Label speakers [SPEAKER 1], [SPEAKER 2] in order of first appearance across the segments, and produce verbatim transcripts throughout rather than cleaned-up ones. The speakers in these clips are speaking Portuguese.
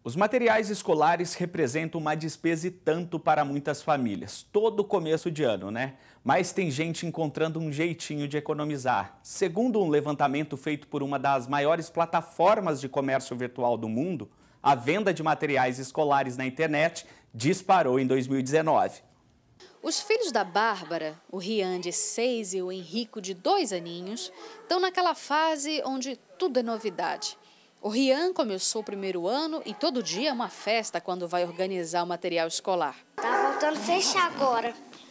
[SPEAKER 1] Os materiais escolares representam uma despesa e tanto para muitas famílias. Todo começo de ano, né? Mas tem gente encontrando um jeitinho de economizar. Segundo um levantamento feito por uma das maiores plataformas de comércio virtual do mundo, a venda de materiais escolares na internet disparou em dois mil e dezenove.
[SPEAKER 2] Os filhos da Bárbara, o Rian de seis e o Henrico de dois aninhos, estão naquela fase onde tudo é novidade. O Rian começou o primeiro ano e todo dia é uma festa quando vai organizar o material escolar.
[SPEAKER 3] Tá voltando a fechar agora.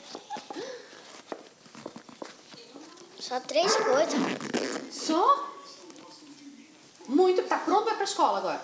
[SPEAKER 3] Só três coisas.
[SPEAKER 2] Só? Muito. Tá pronto para ir pra escola agora?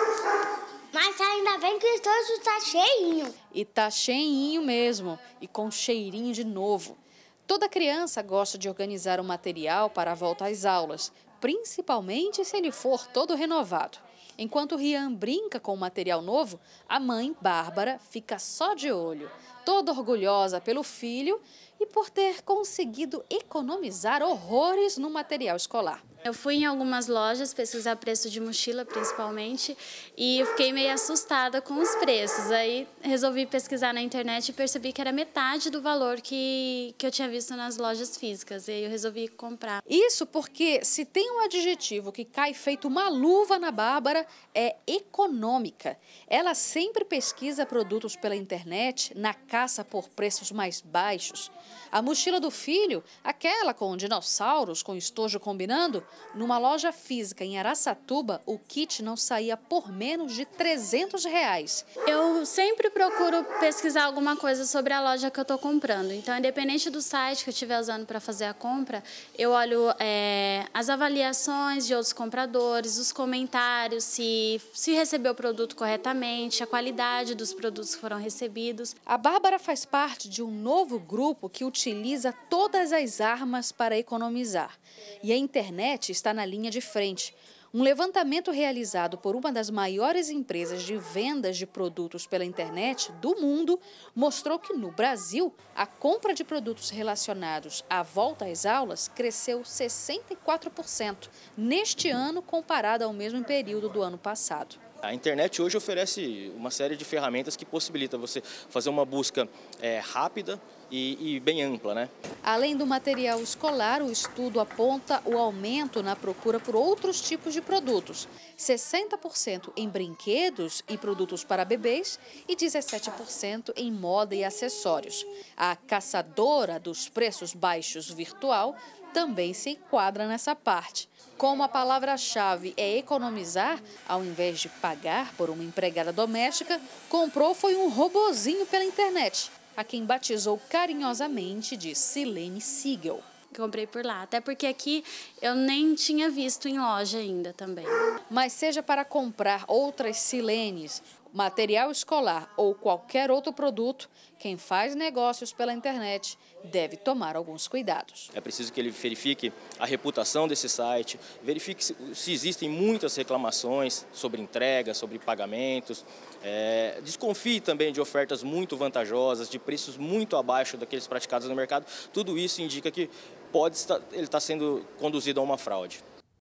[SPEAKER 3] Mas ainda bem que o estojo tá cheinho.
[SPEAKER 2] E tá cheinho mesmo, e com cheirinho de novo. Toda criança gosta de organizar o material para a volta às aulas, principalmente se ele for todo renovado. Enquanto o Rian brinca com o material novo, a mãe, Bárbara, fica só de olho, toda orgulhosa pelo filho e por ter conseguido economizar horrores no material escolar.
[SPEAKER 4] Eu fui em algumas lojas pesquisar preço de mochila, principalmente, e eu fiquei meio assustada com os preços. Aí resolvi pesquisar na internet e percebi que era metade do valor que, que eu tinha visto nas lojas físicas. E aí eu resolvi comprar.
[SPEAKER 2] Isso porque se tem um adjetivo que cai feito uma luva na Bárbara, é econômica. Ela sempre pesquisa produtos pela internet na caça por preços mais baixos. A mochila do filho, aquela com dinossauros, com estojo combinando, numa loja física em Araçatuba, o kit não saía por menos de trezentos reais.
[SPEAKER 4] Eu sempre procuro pesquisar alguma coisa sobre a loja que eu estou comprando. Então, independente do site que eu estiver usando para fazer a compra, eu olho é, as avaliações de outros compradores, os comentários, se, se recebeu o produto corretamente, a qualidade dos produtos que foram recebidos.
[SPEAKER 2] A Bárbara faz parte de um novo grupo que utiliza todas as armas para economizar. E a internet está na linha de frente. Um levantamento realizado por uma das maiores empresas de vendas de produtos pela internet do mundo mostrou que no Brasil a compra de produtos relacionados à volta às aulas cresceu sessenta e quatro por cento neste ano comparado ao mesmo período do ano passado.
[SPEAKER 5] A internet hoje oferece uma série de ferramentas que possibilita você fazer uma busca é, rápida e, e bem ampla, né?
[SPEAKER 2] Além do material escolar, o estudo aponta o aumento na procura por outros tipos de produtos. sessenta por cento em brinquedos e produtos para bebês e dezessete por cento em moda e acessórios. A caçadora dos preços baixos virtual também se enquadra nessa parte. Como a palavra-chave é economizar, ao invés de pagar por uma empregada doméstica, comprou foi um robozinho pela internet, a quem batizou carinhosamente de Silene Siegel.
[SPEAKER 4] Comprei por lá, até porque aqui eu nem tinha visto em loja ainda também.
[SPEAKER 2] Mas seja para comprar outras Silenes, material escolar ou qualquer outro produto, quem faz negócios pela internet deve tomar alguns cuidados.
[SPEAKER 5] É preciso que ele verifique a reputação desse site, verifique se, se existem muitas reclamações sobre entrega, sobre pagamentos. É, desconfie também de ofertas muito vantajosas, de preços muito abaixo daqueles praticados no mercado. Tudo isso indica que pode estar, ele está sendo conduzido a uma fraude.